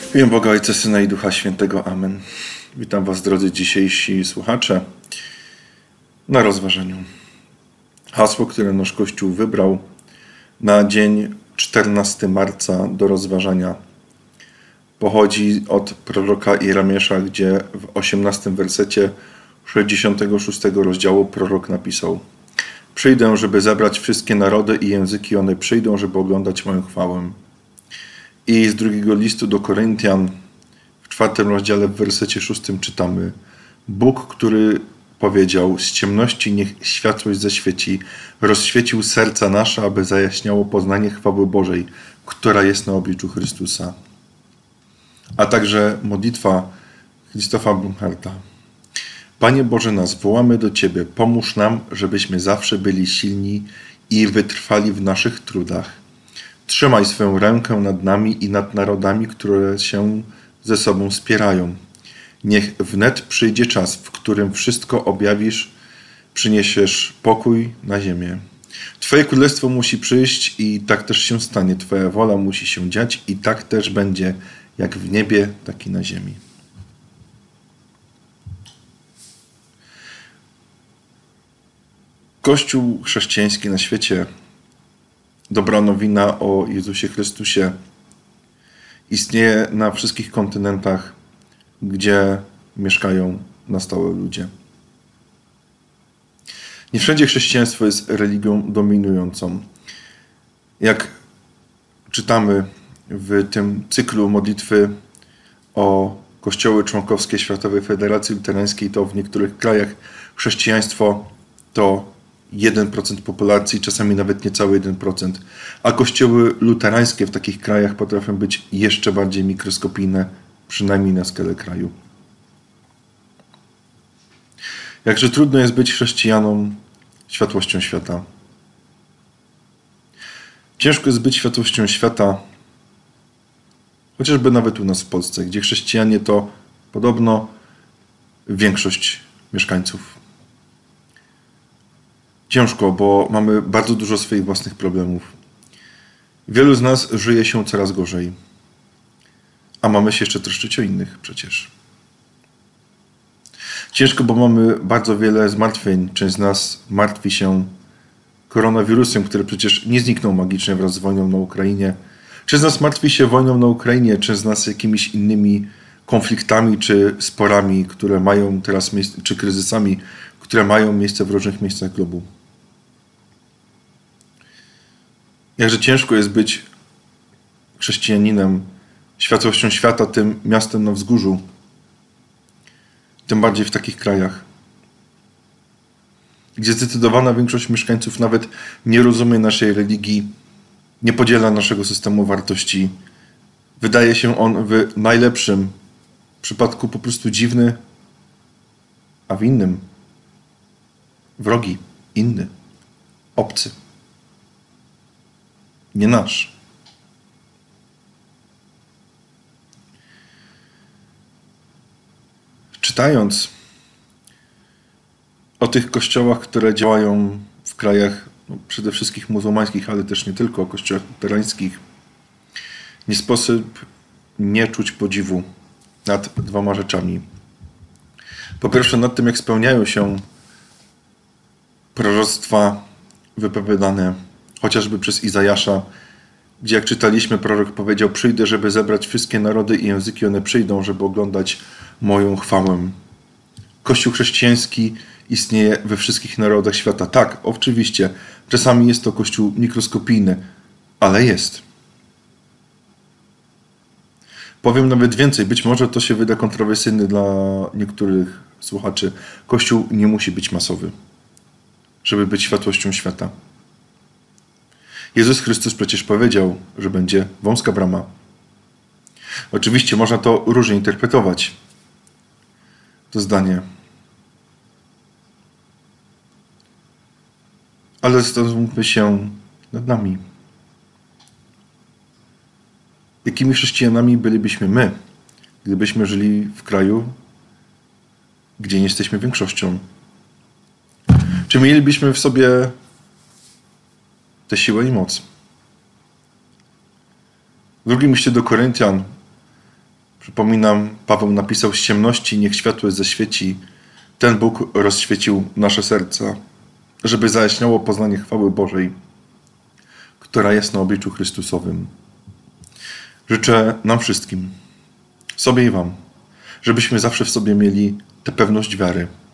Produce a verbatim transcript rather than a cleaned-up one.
W imię Boga Ojca, Syna i Ducha Świętego. Amen. Witam Was, drodzy dzisiejsi słuchacze, na rozważaniu. Hasło, które nasz Kościół wybrał na dzień czternastego marca do rozważania, pochodzi od proroka Jeremiasza, gdzie w osiemnastym wersecie sześćdziesiątego szóstego rozdziału prorok napisał: Przyjdę, żeby zebrać wszystkie narody i języki, one przyjdą, żeby oglądać moją chwałę. I z drugiego listu do Koryntian w czwartym rozdziale w wersecie szóstym czytamy: Bóg, który powiedział: z ciemności niech światłość zaświeci, rozświecił serca nasze, aby zajaśniało poznanie chwały Bożej, która jest na obliczu Chrystusa. A także modlitwa Krzysztofa Blumharta. Panie Boże, nas wołamy do Ciebie, pomóż nam, żebyśmy zawsze byli silni i wytrwali w naszych trudach. Trzymaj swoją rękę nad nami i nad narodami, które się ze sobą spierają. Niech wnet przyjdzie czas, w którym wszystko objawisz, przyniesiesz pokój na ziemię. Twoje królestwo musi przyjść i tak też się stanie. Twoja wola musi się dziać i tak też będzie, jak w niebie, tak i na ziemi. Kościół chrześcijański na świecie, dobra nowina o Jezusie Chrystusie, istnieje na wszystkich kontynentach, gdzie mieszkają na stałe ludzie. Nie wszędzie chrześcijaństwo jest religią dominującą. Jak czytamy w tym cyklu modlitwy o kościoły członkowskie Światowej Federacji Luterańskiej, to w niektórych krajach chrześcijaństwo to jeden procent populacji, czasami nawet niecały jeden procent, a kościoły luterańskie w takich krajach potrafią być jeszcze bardziej mikroskopijne, przynajmniej na skalę kraju. Jakże trudno jest być chrześcijanom światłością świata. Ciężko jest być światłością świata, chociażby nawet u nas w Polsce, gdzie chrześcijanie to podobno większość mieszkańców. Ciężko, bo mamy bardzo dużo swoich własnych problemów. Wielu z nas żyje się coraz gorzej, a mamy się jeszcze troszczyć o innych przecież. Ciężko, bo mamy bardzo wiele zmartwień. Część z nas martwi się koronawirusem, który przecież nie zniknął magicznie wraz z wojną na Ukrainie. Część z nas martwi się wojną na Ukrainie, część z nas jakimiś innymi konfliktami czy sporami, które mają teraz miejsce, czy kryzysami, które mają miejsce w różnych miejscach globu. Jakże ciężko jest być chrześcijaninem, światłością świata, tym miastem na wzgórzu, tym bardziej w takich krajach, gdzie zdecydowana większość mieszkańców nawet nie rozumie naszej religii, nie podziela naszego systemu wartości. Wydaje się on w najlepszym przypadku po prostu dziwny, a w innym wrogi, inny, obcy. Nie nasz. Czytając o tych kościołach, które działają w krajach no, przede wszystkim muzułmańskich, ale też nie tylko, kościołach luterańskich, nie sposób nie czuć podziwu nad dwoma rzeczami. Po pierwsze nad tym, jak spełniają się proroctwa wypowiadane chociażby przez Izajasza, gdzie jak czytaliśmy, prorok powiedział: przyjdę, żeby zebrać wszystkie narody i języki, one przyjdą, żeby oglądać moją chwałę. Kościół chrześcijański istnieje we wszystkich narodach świata. Tak, oczywiście, czasami jest to kościół mikroskopijny, ale jest. Powiem nawet więcej, być może to się wyda kontrowersyjne dla niektórych słuchaczy. Kościół nie musi być masowy, żeby być światłością świata. Jezus Chrystus przecież powiedział, że będzie wąska brama. Oczywiście można to różnie interpretować, to zdanie. Ale zastanówmy się nad nami. Jakimi chrześcijanami bylibyśmy my, gdybyśmy żyli w kraju, gdzie nie jesteśmy większością? Czy mielibyśmy w sobie tę siłę i moc? W drugim liście do Koryntian Przypominam, Paweł napisał: z ciemności niech światło zaświeci. Ten Bóg rozświecił nasze serca, żeby zajaśniało poznanie chwały Bożej, która jest na obliczu Chrystusowym. Życzę nam wszystkim, sobie i wam, żebyśmy zawsze w sobie mieli tę pewność wiary,